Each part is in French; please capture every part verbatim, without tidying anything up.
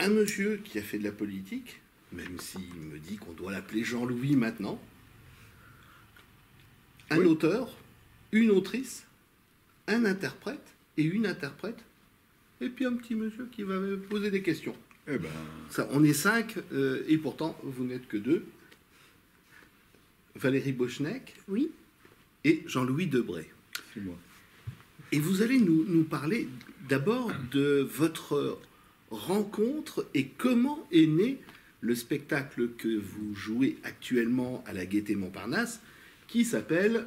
un monsieur qui a fait de la politique, même s'il me dit qu'on doit l'appeler Jean-Louis maintenant, un oui. auteur, une autrice, un interprète et une interprète, et puis un petit monsieur qui va poser des questions. Eh ben... Ça, on est cinq, euh, et pourtant, vous n'êtes que deux. Valérie Bochenek, oui. et Jean-Louis Debré. C'est moi. Et vous allez nous, nous parler d'abord de votre rencontre et comment est né le spectacle que vous jouez actuellement à la Gaîté Montparnasse, qui s'appelle...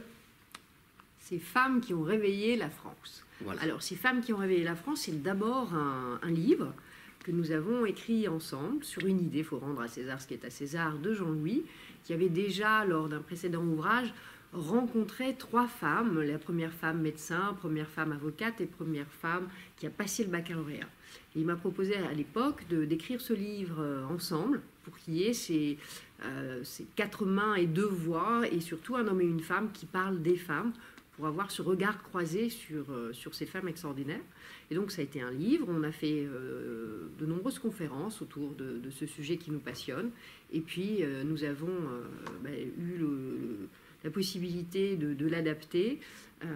Ces femmes qui ont réveillé la France. Voilà. Alors, Ces femmes qui ont réveillé la France, c'est d'abord un, un livre que nous avons écrit ensemble sur une idée, il faut rendre à César ce qui est à César, de Jean-Louis, qui avait déjà, lors d'un précédent ouvrage, rencontré trois femmes, la première femme médecin, première femme avocate et première femme qui a passé le baccalauréat. Et il m'a proposé à l'époque de, d'écrire ce livre ensemble pour qu'il y ait ces, euh, ces quatre mains et deux voix et surtout un homme et une femme qui parlent des femmes pour avoir ce regard croisé sur, euh, sur ces femmes extraordinaires. Et donc ça a été un livre, on a fait euh, de nombreuses conférences autour de, de ce sujet qui nous passionne. Et puis euh, nous avons euh, bah, eu le, le, la possibilité de, de l'adapter euh,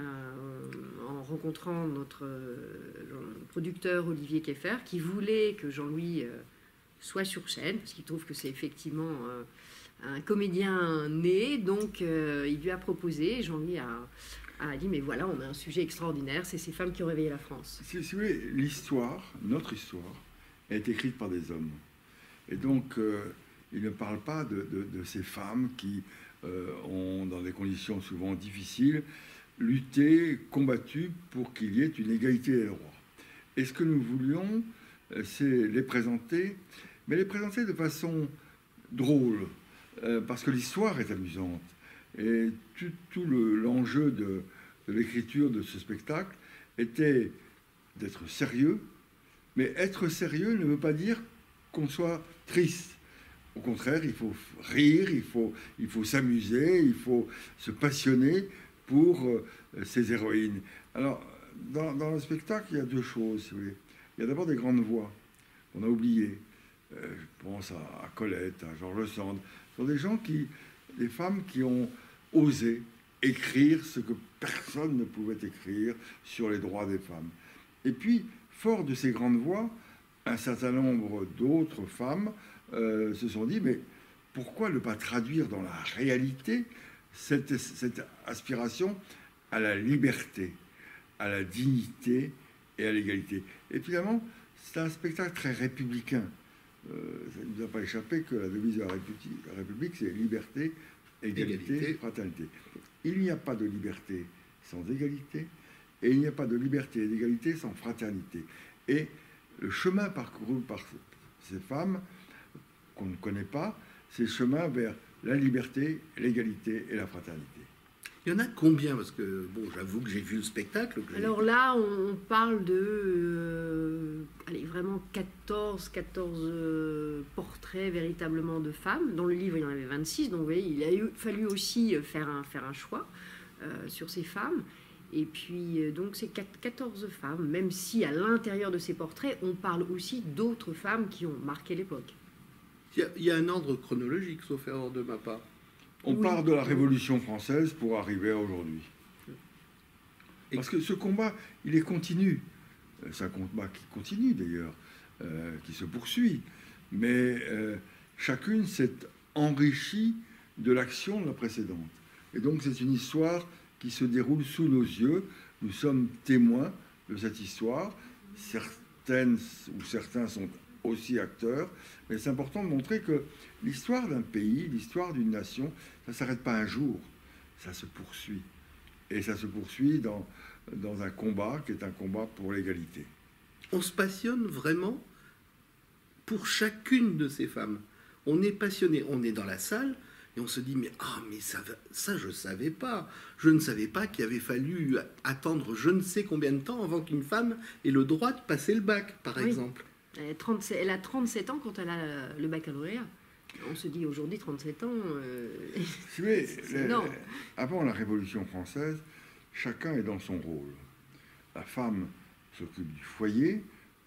en rencontrant notre euh, producteur Olivier Keffer, qui voulait que Jean-Louis euh, soit sur scène, parce qu'il trouve que c'est effectivement euh, un comédien né. Donc euh, il lui a proposé, Jean-Louis a... a dit, mais voilà, on a un sujet extraordinaire, c'est ces femmes qui ont réveillé la France. Si, si vous voulez, l'histoire, notre histoire, est écrite par des hommes. Et donc, euh, il ne parle pas de, de, de ces femmes qui euh, ont, dans des conditions souvent difficiles, lutté, combattu pour qu'il y ait une égalité des droits. Et ce que nous voulions, c'est les présenter, mais les présenter de façon drôle, euh, parce que l'histoire est amusante. Et tout, tout le, l'enjeu de, de l'écriture de ce spectacle était d'être sérieux, mais être sérieux ne veut pas dire qu'on soit triste. Au contraire, il faut rire, il faut, il faut s'amuser, il faut se passionner pour euh, ces héroïnes. Alors, dans, dans le spectacle, il y a deux choses, si vous voulez. Il y a d'abord des grandes voix qu'on a oubliées. Euh, je pense à, à Colette, à George Sand. Ce sont des gens qui... des femmes qui ont osé écrire ce que personne ne pouvait écrire sur les droits des femmes. Et puis, fort de ces grandes voix, un certain nombre d'autres femmes euh, se sont dit, mais pourquoi ne pas traduire dans la réalité cette, cette aspiration à la liberté, à la dignité et à l'égalité? Et finalement, c'est un spectacle très républicain. Euh, ça ne nous a pas échappé que la devise de la République, la République c'est liberté, égalité, égalité, fraternité. Il n'y a pas de liberté sans égalité, et il n'y a pas de liberté et d'égalité sans fraternité. Et le chemin parcouru par ces femmes, qu'on ne connaît pas, c'est le chemin vers la liberté, l'égalité et la fraternité. Il y en a combien? Parce que, bon, j'avoue que j'ai vu le spectacle. Alors là, on parle de euh, allez, vraiment quatorze, quatorze euh, portraits véritablement de femmes. Dans le livre, il y en avait vingt-six, donc vous voyez, il a eu, fallu aussi faire un, faire un choix euh, sur ces femmes. Et puis, euh, donc, c'est quatorze femmes, même si à l'intérieur de ces portraits, on parle aussi d'autres femmes qui ont marqué l'époque. Il y a, il y a un ordre chronologique, sauf erreur de ma part. On oui. part de la Révolution française pour arriver à aujourd'hui. Parce que ce combat, il est continu. C'est un combat qui continue d'ailleurs, euh, qui se poursuit. Mais euh, chacune s'est enrichie de l'action de la précédente. Et donc c'est une histoire qui se déroule sous nos yeux. Nous sommes témoins de cette histoire. Certaines ou certains sont aussi acteurs, mais c'est important de montrer que l'histoire d'un pays, l'histoire d'une nation, ça ne s'arrête pas un jour, ça se poursuit. Et ça se poursuit dans, dans un combat qui est un combat pour l'égalité. On se passionne vraiment pour chacune de ces femmes. On est passionné, on est dans la salle et on se dit, mais, ah, mais ça, ça je ne savais pas. Je ne savais pas qu'il avait fallu attendre je ne sais combien de temps avant qu'une femme ait le droit de passer le bac, par oui. exemple. Elle, trente, elle a trente-sept ans quand elle a le baccalauréat. On se dit aujourd'hui, trente-sept ans, euh, c'est, mais, c'est les, avant la Révolution française, chacun est dans son rôle. La femme s'occupe du foyer,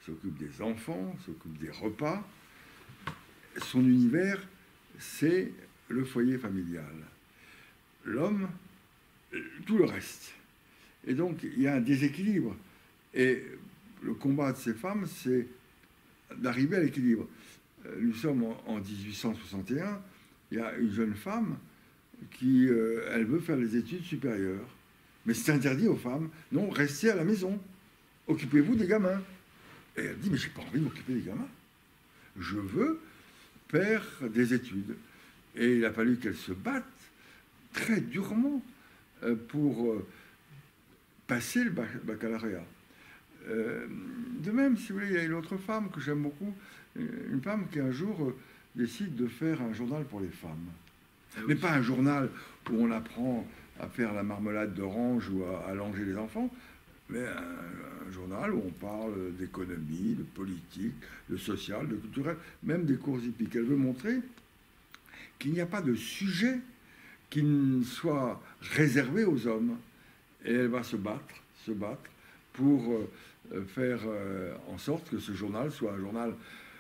s'occupe des enfants, s'occupe des repas. Son univers, c'est le foyer familial. L'homme, tout le reste. Et donc, il y a un déséquilibre. Et le combat de ces femmes, c'est d'arriver à l'équilibre. Nous sommes en dix-huit cent soixante et un, il y a une jeune femme qui, euh, elle veut faire les études supérieures. Mais c'est interdit aux femmes. Non, restez à la maison. Occupez-vous des gamins. Et elle dit, mais j'ai pas envie de m'occuper des gamins. Je veux faire des études. Et il a fallu qu'elle se batte très durement euh, pour euh, passer le baccalauréat. Euh, de même, si vous voulez, il y a une autre femme que j'aime beaucoup, une femme qui un jour euh, décide de faire un journal pour les femmes. Ah oui. Mais pas un journal où on apprend à faire la marmelade d'orange ou à, à langer les enfants, mais un, un journal où on parle d'économie, de politique, de social, de culturel, même des cours hippiques. Elle veut montrer qu'il n'y a pas de sujet qui ne soit réservé aux hommes. Et elle va se battre, se battre pour euh, faire euh, en sorte que ce journal soit un journal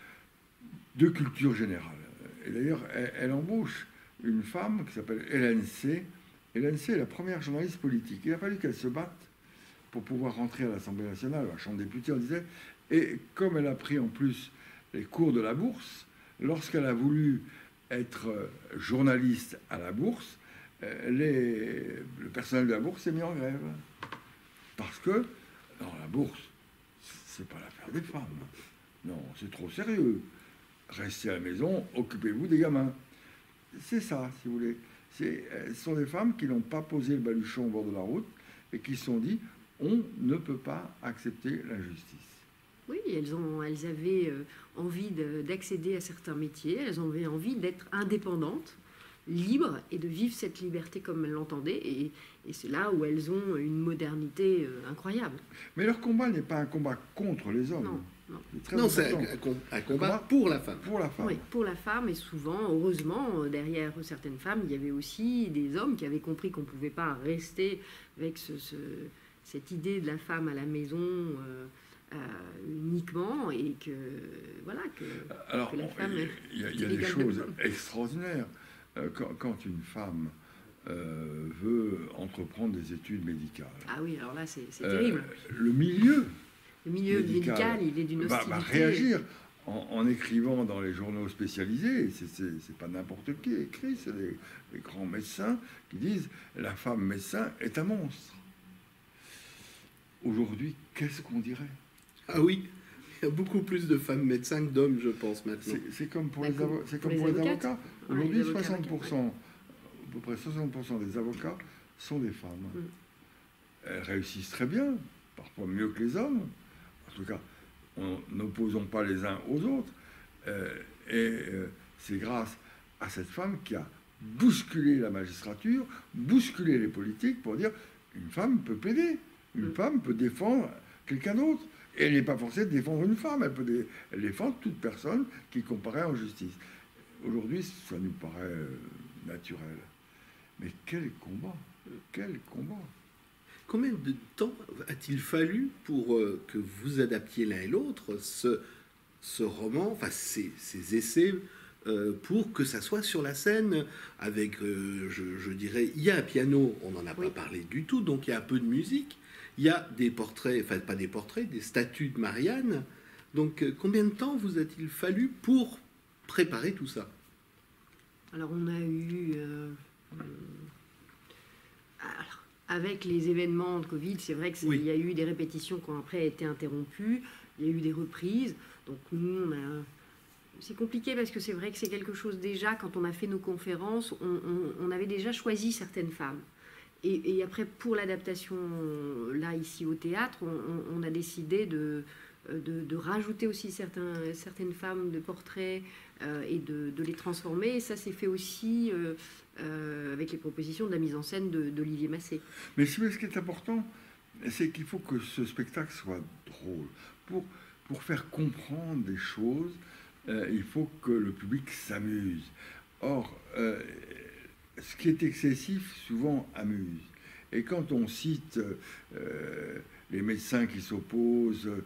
de culture générale. Et d'ailleurs, elle, elle embauche une femme qui s'appelle Hélène C. Hélène C. est la première journaliste politique. Il a fallu qu'elle se batte pour pouvoir rentrer à l'Assemblée nationale, à la Chambre des députés, on disait. Et comme elle a pris en plus les cours de la Bourse, lorsqu'elle a voulu être journaliste à la Bourse, les, le personnel de la Bourse s'est mis en grève. Parce que, non, la Bourse, c'est pas l'affaire des femmes. Non, c'est trop sérieux. Restez à la maison, occupez-vous des gamins. C'est ça, si vous voulez. Ce sont des femmes qui n'ont pas posé le baluchon au bord de la route et qui se sont dit, on ne peut pas accepter l'injustice. Oui, elles, ont, elles avaient euh, envie d'accéder à certains métiers, elles avaient envie d'être indépendantes, libres, et de vivre cette liberté comme elles l'entendaient. Et, et c'est là où elles ont une modernité euh, incroyable. Mais leur combat n'est pas un combat contre les hommes. Non, non. C'est non, c'est un, un, un combat pour la femme. Pour la femme. Oui, pour la femme. Et souvent, heureusement, derrière certaines femmes, il y avait aussi des hommes qui avaient compris qu'on ne pouvait pas rester avec ce, ce, cette idée de la femme à la maison euh, euh, uniquement, et que, voilà, que, Alors, que la femme... Il y a, il y a des choses extraordinaires. Quand, quand une femme euh, veut entreprendre des études médicales... Ah oui, alors là, c'est euh, terrible. Le milieu... Le milieu médical, médical il est d'une hostilité. Va, va réagir en, en écrivant dans les journaux spécialisés. C'est pas n'importe qui écrit, c'est des, des grands médecins qui disent la femme médecin est un monstre. Aujourd'hui, qu'est-ce qu'on dirait? Ah oui, il y a beaucoup plus de femmes médecins que d'hommes, je pense, maintenant. C'est comme pour, bah, les, avo pour, comme les pour les avocates. avocats. Ouais, Aujourd'hui, avocats, soixante pour cent, ouais. à peu près soixante pour cent des avocats sont des femmes. Mm. Elles réussissent très bien, parfois mieux que les hommes. En tout cas, n'opposons pas les uns aux autres. Euh, et euh, c'est grâce à cette femme qui a bousculé la magistrature, bousculé les politiques pour dire une femme peut plaider, une mm. femme peut défendre quelqu'un d'autre. Et elle n'est pas forcée de défendre une femme, elle peut dé elle défendre toute personne qui comparait en justice. Aujourd'hui, ça nous paraît euh, naturel. Mais quel combat, quel combat! Combien de temps a-t-il fallu pour euh, que vous adaptiez l'un et l'autre ce, ce roman, enfin ces, ces essais, euh, pour que ça soit sur la scène avec, euh, je, je dirais, il y a un piano, on n'en a oui. pas parlé du tout, donc il y a un peu de musique, il y a des portraits, enfin pas des portraits, des statues de Marianne. Donc euh, combien de temps vous a-t-il fallu pour préparer tout ça? Alors on a eu... Euh, euh, alors, avec les événements de Covid, c'est vrai qu'il oui. y a eu des répétitions qui ont après été interrompues, il y a eu des reprises. Donc nous, on a... c'est compliqué parce que c'est vrai que c'est quelque chose déjà, quand on a fait nos conférences, on, on, on avait déjà choisi certaines femmes. Et, et après, pour l'adaptation, là, ici au théâtre, on, on a décidé de, de, de rajouter aussi certains, certaines femmes de portraits euh, et de, de les transformer. Et ça s'est fait aussi euh, euh, avec les propositions de la mise en scène d'Olivier Massé. Mais ce qui est important, c'est qu'il faut que ce spectacle soit drôle. Pour, pour faire comprendre des choses, euh, il faut que le public s'amuse. Or, euh, ce qui est excessif, souvent, amuse. Et quand on cite euh, les médecins qui s'opposent,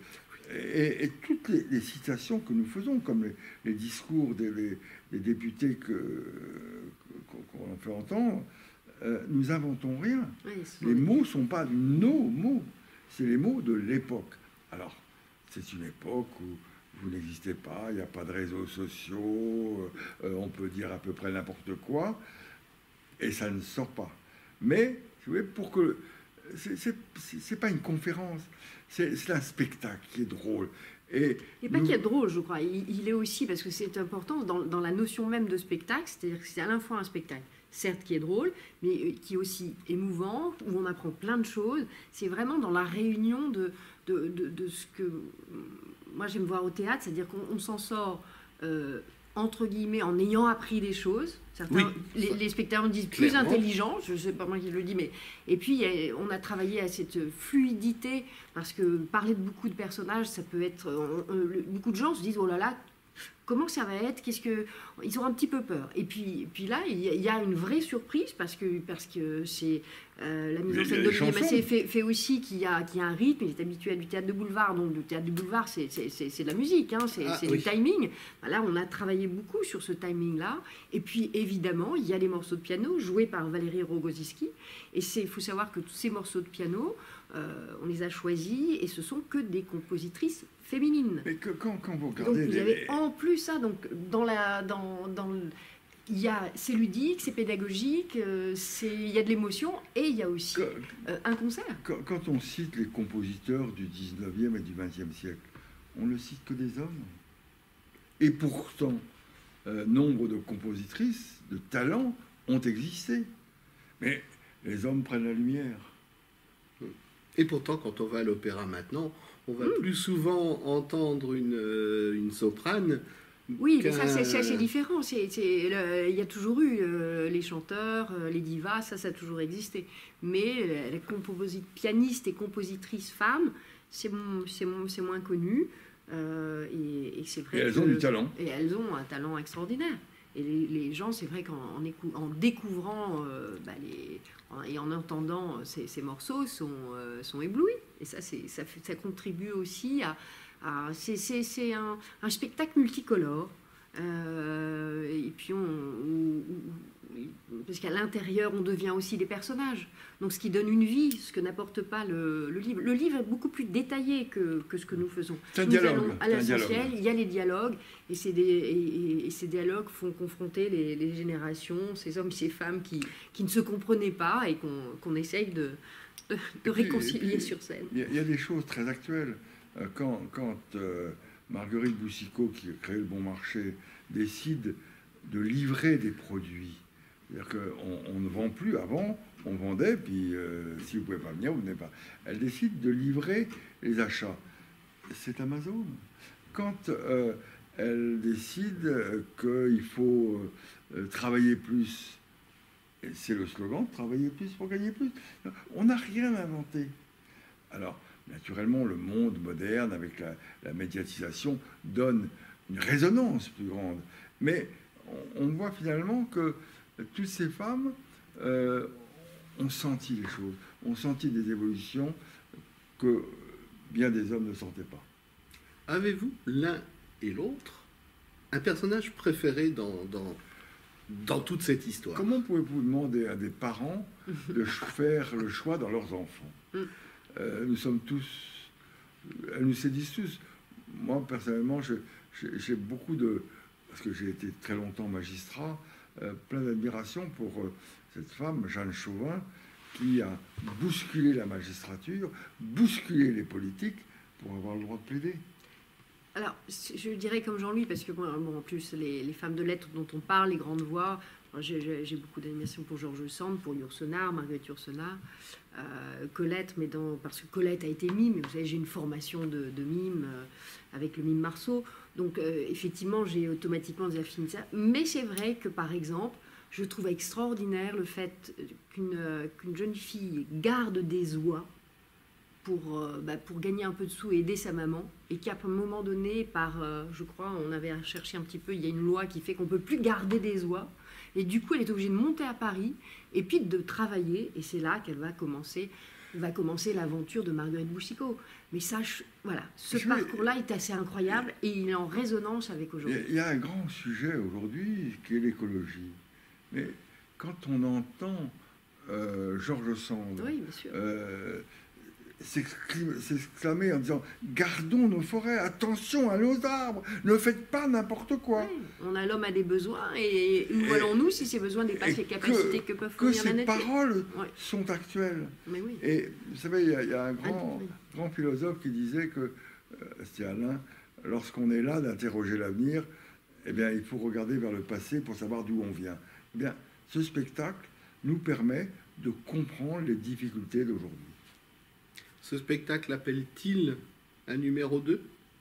Et, et toutes les, les citations que nous faisons, comme les, les discours des, les, des députés que, qu'on fait entendre, euh, nous inventons rien. Oui, les mots ne sont pas nos mots, c'est les mots de l'époque. Alors, c'est une époque où vous n'existez pas, il n'y a pas de réseaux sociaux, euh, on peut dire à peu près n'importe quoi, et ça ne sort pas. Mais, vous voyez, pour que... C'est pas une conférence, c'est un spectacle qui est drôle. Et il n'est pas qu'il est drôle, je crois. Il, il est aussi, parce que c'est important, dans, dans la notion même de spectacle, c'est-à-dire que c'est à la fois un spectacle, certes qui est drôle, mais qui est aussi émouvant, où on apprend plein de choses. C'est vraiment dans la réunion de, de, de, de ce que... Moi, j'aime voir au théâtre, c'est-à-dire qu'on s'en sort... Euh, entre guillemets, en ayant appris des choses. Certains, oui, les, les spectateurs disent plus clairement intelligents, je ne sais pas moi qui le dis, mais... Et puis, on a travaillé à cette fluidité, parce que parler de beaucoup de personnages, ça peut être... On, on, beaucoup de gens se disent, oh là là, comment ça va être? Qu'est-ce que... Ils ont un petit peu peur. Et puis, puis là, il y a une vraie surprise, parce que, parce que c'est... Euh, la mise en scène d'Olivier Massé fait, fait aussi qu'il y, a, qu'il y a un rythme. Il est habitué à du théâtre de boulevard, donc le théâtre de boulevard, c'est de la musique, hein, c'est ah, oui. du timing. Là, on a travaillé beaucoup sur ce timing-là. Et puis, évidemment, il y a les morceaux de piano joués par Valérie Rogoziski. Et il faut savoir que tous ces morceaux de piano, euh, on les a choisis, et ce sont que des compositrices féminines. Mais que, quand, quand vous regardez... Donc, vous avez en plus ça, donc, dans la... Dans, dans le, Il y a, c'est ludique, c'est pédagogique, euh, il y a de l'émotion, et il y a aussi euh, un concert. Quand, quand on cite les compositeurs du dix-neuvième et du vingtième siècle, on ne cite que des hommes. Et pourtant, euh, nombre de compositrices, de talents, ont existé. Mais les hommes prennent la lumière. Et pourtant, quand on va à l'opéra maintenant, on va mmh. plus souvent entendre une, une soprane. Oui, mais ça, c'est assez différent. Il y a toujours eu euh, les chanteurs, euh, les divas, ça, ça a toujours existé. Mais euh, les pianistes et compositrices femmes, c'est moins connu. Euh, et et c'est vrai et elles que, ont du talent. Et elles ont un talent extraordinaire. Et les, les gens, c'est vrai qu'en en, en découvrant euh, bah, les, en, et en entendant ces, ces morceaux, sont, euh, sont éblouis. Et ça, ça, fait, ça contribue aussi à... Ah, c'est un, un spectacle multicolore. Euh, et puis, on, on, on, parce qu'à l'intérieur, on devient aussi des personnages. Donc, ce qui donne une vie, ce que n'apporte pas le, le livre. Le livre est beaucoup plus détaillé que, que ce que nous faisons. C'est un nous dialogue. allons à l'essentiel, il y a les dialogues, et, des, et, et ces dialogues font confronter les, les générations, ces hommes, ces femmes qui, qui ne se comprenaient pas et qu'on qu'on essaye de, de, de puis, réconcilier puis, sur scène. Il y, y a des choses très actuelles. Quand, quand euh, Marguerite Boucicaut, qui a créé le Bon Marché, décide de livrer des produits, c'est-à-dire qu'on on ne vend plus. Avant, on vendait, puis euh, si vous ne pouvez pas venir, vous venez pas. Elle décide de livrer les achats. C'est Amazon. Quand euh, elle décide qu'il faut euh, travailler plus, c'est le slogan, travailler plus pour gagner plus. On n'a rien inventé. Alors, naturellement, le monde moderne, avec la, la médiatisation, donne une résonance plus grande. Mais on, on voit finalement que toutes ces femmes euh, ont senti les choses, ont senti des évolutions que bien des hommes ne sentaient pas. Avez-vous, l'un et l'autre, un personnage préféré dans, dans, dans toute cette histoire? Comment pouvez-vous demander à des parents de faire le choix dans leurs enfants? Euh, nous sommes tous, elles nous séduisent tous. Moi, personnellement, j'ai beaucoup de, parce que j'ai été très longtemps magistrat, euh, plein d'admiration pour euh, cette femme, Jeanne Chauvin, qui a bousculé la magistrature, bousculé les politiques pour avoir le droit de plaider. Alors, je dirais comme Jean-Louis, parce que bon, en plus, les, les femmes de lettres dont on parle, les grandes voix, j'ai beaucoup d'admiration pour Georges Sand, pour Yourcenar, Marguerite Yourcenar, euh, Colette, mais dans, parce que Colette a été mime, vous savez, j'ai une formation de, de mime euh, avec le mime Marceau, donc euh, effectivement, j'ai automatiquement des affinités. Mais c'est vrai que, par exemple, je trouve extraordinaire le fait qu'une euh, qu'une jeune fille garde des oies pour, euh, bah, pour gagner un peu de sous et aider sa maman, et qu'à un moment donné, par, euh, je crois, on avait cherché un petit peu, il y a une loi qui fait qu'on ne peut plus garder des oies, et du coup, elle est obligée de monter à Paris, et puis de travailler, et c'est là qu'elle va commencer va commencer l'aventure de Marguerite Boucicaut. Mais ça, je- voilà, ce Je- parcours-là est assez incroyable et il est en résonance avec Il y, aujourd'hui. a, il y a un grand sujet aujourd'hui qui est l'écologie. Mais quand on entend euh, Georges Sand Oui, bien sûr. euh, s'exclamer s'exclamer en disant « Gardons nos forêts, attention à nos arbres, ne faites pas n'importe quoi Oui, on a l'homme a des besoins et où Et- allons-nous si ces besoins dépassent et les capacités que, que, peuvent que fournir la ces nature. paroles Ouais. sont actuelles. » Mais oui. Et vous savez, il y a, il y a un grand, oui. grand philosophe qui disait que, euh, c'était Alain, lorsqu'on est là d'interroger l'avenir, eh bien, il faut regarder vers le passé pour savoir d'où on vient. Eh bien, ce spectacle nous permet de comprendre les difficultés d'aujourd'hui. Ce spectacle appelle-t-il un numéro deux?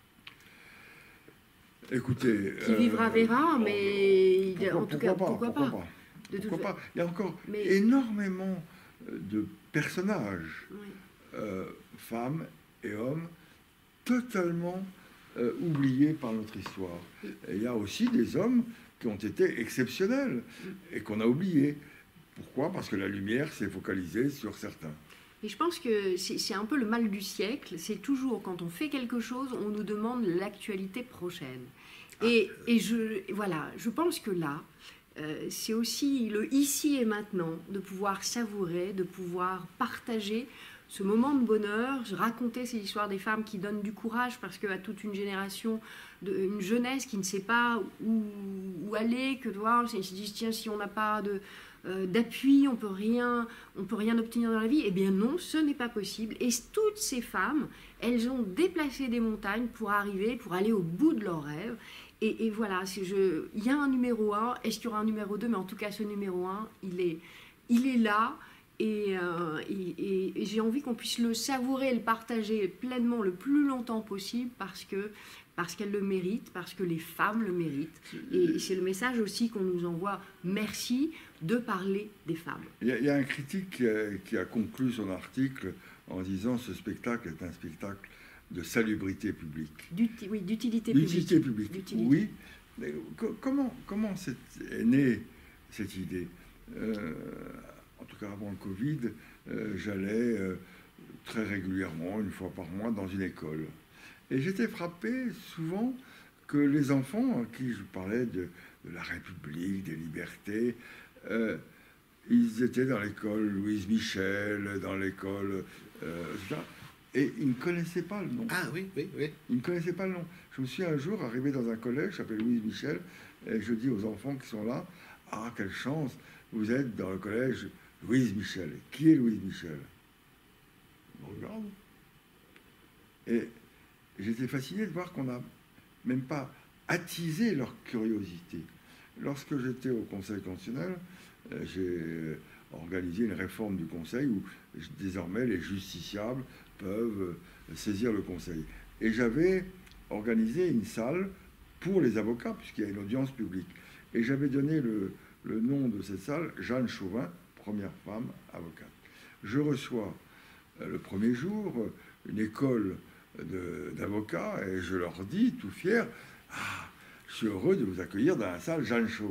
Écoutez... Qui vivra verra, mais il- pourquoi- en tout cas, pourquoi pourquoi, pourquoi pas, pas De toute Pourquoi fa- pas Il y a encore Mais- énormément de personnages, Oui. euh, femmes et hommes, totalement euh, oubliés par notre histoire. Et il y a aussi des hommes qui ont été exceptionnels et qu'on a oubliés. Pourquoi? Parce que la lumière s'est focalisée sur certains. Et je pense que c'est c'est un peu le mal du siècle. C'est toujours quand on fait quelque chose, on nous demande l'actualité prochaine. Et, et je, voilà, je pense que là, euh, c'est aussi le ici et maintenant, de pouvoir savourer, de pouvoir partager ce moment de bonheur, raconter ces histoires des femmes qui donnent du courage parce qu'à toute une génération, de, une jeunesse qui ne sait pas où, où aller, que de voir, ils se disent tiens, si on n'a pas de euh, d'appui, on peut rien, on peut rien obtenir dans la vie. Eh bien non, ce n'est pas possible. Et toutes ces femmes, elles ont déplacé des montagnes pour arriver, pour aller au bout de leurs rêves. Et, et voilà, si je, il y a un numéro un. Est-ce qu'il y aura un numéro deux? Mais en tout cas, ce numéro un, il est, il est là. Et, euh, et, et- et j'ai envie qu'on puisse le savourer et le partager pleinement le plus longtemps possible parce que parce qu'elles le méritent, parce que les femmes le méritent. Et c'est le message aussi qu'on nous envoie. Merci de parler des femmes. Il y a, il y a un critique qui a, qui a conclu son article en disant « Ce spectacle est un spectacle de salubrité publique ». D'uti- oui, d'utilité publique. D'utilité publique, D'utilité. oui. Mais co- comment comment c'est- est née cette idée? Euh, En tout cas, avant le Covid, euh, j'allais euh, très régulièrement, une fois par mois, dans une école. Et j'étais frappé souvent que les enfants à qui je parlais de, de la République, des libertés, euh, ils étaient dans l'école Louise Michel, dans l'école... euh, et cetera, et ils ne connaissaient pas le nom. Ah oui, oui, oui. Ils ne connaissaient pas le nom. Je me suis un jour arrivé dans un collège qui s'appelle Louise Michel, et je dis aux enfants qui sont là, « Ah, quelle chance, vous êtes dans le collège Louise Michel. » Qui est Louise Michel? Ils me regardent. Et j'étais fasciné de voir qu'on n'a même pas attisé leur curiosité. Lorsque j'étais au Conseil constitutionnel, euh, j'ai organisé une réforme du Conseil où désormais les justiciables peuvent saisir le Conseil. Et j'avais organisé une salle pour les avocats, puisqu'il y a une audience publique. Et j'avais donné le, le nom de cette salle, Jeanne Chauvin, première femme avocate. Je reçois euh, le premier jour euh, une école de- d'avocats et je leur dis, tout fier, « Ah, je suis heureux de vous accueillir dans la salle Jeanne Chauvin. »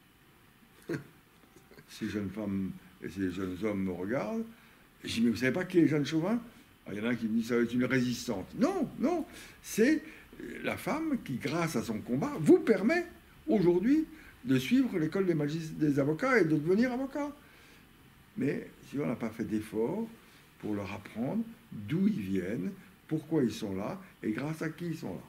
Ces jeunes femmes et ces jeunes hommes me regardent. Et je dis, mais vous savez pas qui est Jeanne Chauvin? Alors, il y en a un qui me dit, ça va être une résistante. Non, non, c'est la femme qui, grâce à son combat, vous permet aujourd'hui de suivre l'école des, magis- des avocats et de devenir avocat. Mais si on n'a pas fait d'efforts pour leur apprendre d'où ils viennent, pourquoi ils sont là et grâce à qui ils sont là.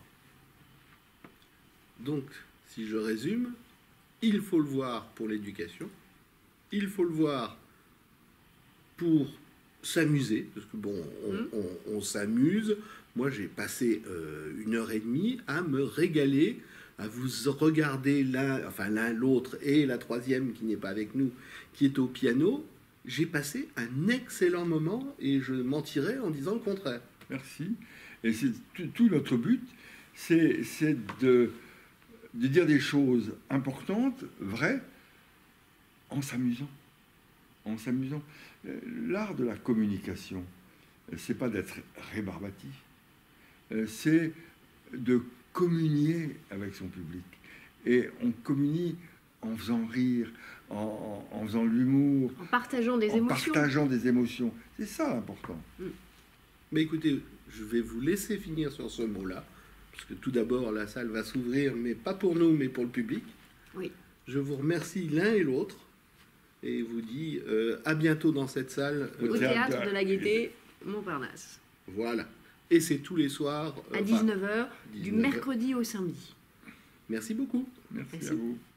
Donc, si je résume, il faut le voir pour l'éducation, il faut le voir pour s'amuser, parce que bon, on, Mmh. on- on s'amuse. Moi, j'ai passé euh, une heure et demie à me régaler, à vous regarder l'un, enfin l'un l'autre et la troisième qui n'est pas avec nous, qui est au piano. J'ai passé un excellent moment et je mentirais en disant le contraire. Merci. Et c'est tout, tout notre but, c'est c'est de, de dire des choses importantes, vraies, en s'amusant. En s'amusant. Euh, L'art de la communication, euh, c'est pas d'être rébarbatif, euh, c'est de communier avec son public. Et on communie en faisant rire, en, en, en faisant de l'humour, en partageant des en émotions. partageant des émotions. C'est ça l'important. Mais écoutez, je vais vous laisser finir sur ce mot-là, parce que tout d'abord, la salle va s'ouvrir, mais pas pour nous, mais pour le public. Oui. Je vous remercie l'un et l'autre, et vous dis euh, à bientôt dans cette salle. Au Euh, théâtre théâtre de la Gaîté, Montparnasse. Voilà. Et c'est tous les soirs. À euh, dix-neuf heures, du dix-neuf heures. mercredi au samedi. Merci beaucoup. Merci, Merci. à vous.